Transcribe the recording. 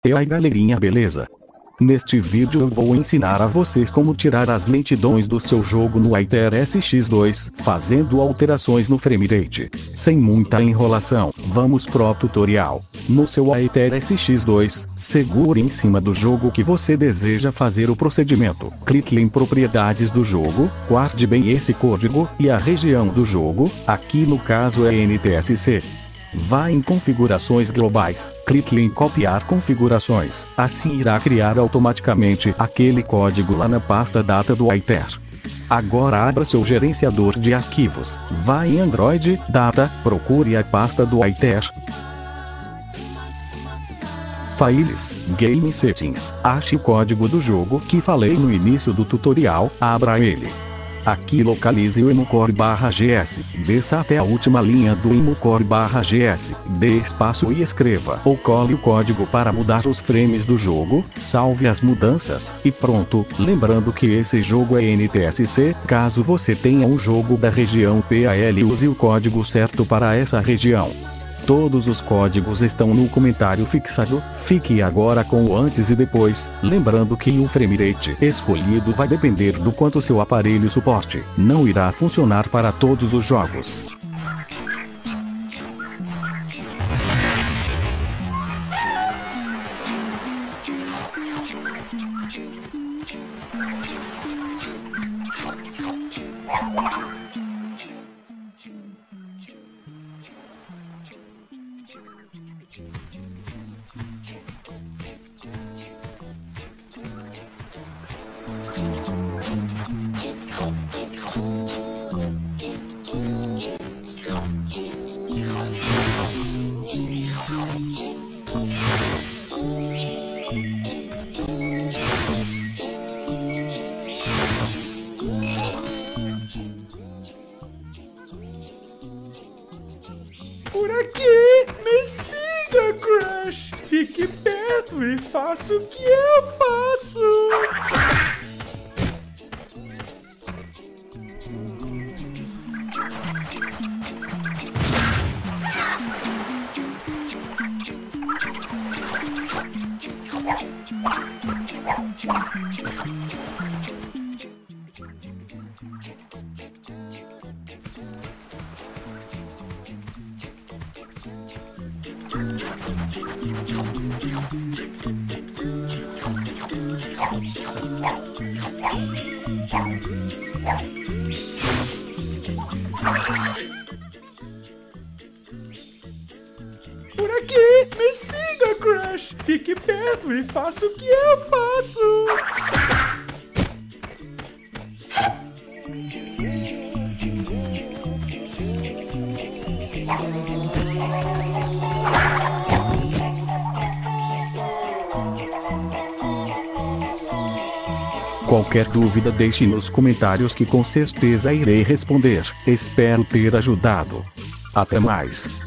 E aí galerinha, beleza? Neste vídeo eu vou ensinar a vocês como tirar as lentidões do seu jogo no Aether SX2, fazendo alterações no framerate. Sem muita enrolação, vamos pro tutorial. No seu Aether SX2, segure em cima do jogo que você deseja fazer o procedimento. Clique em propriedades do jogo, guarde bem esse código, e a região do jogo, aqui no caso é NTSC. Vá em configurações globais, clique em copiar configurações, assim irá criar automaticamente aquele código lá na pasta data do Aether. Agora abra seu gerenciador de arquivos, vá em Android, Data, procure a pasta do Aether. Files, Game Settings, ache o código do jogo que falei no início do tutorial, abra ele. Aqui localize o emucore/gs, desça até a última linha do emucore/gs, dê espaço e escreva ou cole o código para mudar os frames do jogo, salve as mudanças, e pronto. Lembrando que esse jogo é NTSC, caso você tenha um jogo da região PAL use o código certo para essa região. Todos os códigos estão no comentário fixado. Fique agora com o antes e depois, lembrando que o framerate escolhido vai depender do quanto seu aparelho suporte. Não irá funcionar para todos os jogos. Por aqui, me siga, Crush. Fique perto e faça o que eu faço. Por aqui, me siga, Crush. Fique perto e faça o que eu faço. Qualquer dúvida deixe nos comentários que com certeza irei responder. Espero ter ajudado. Até mais.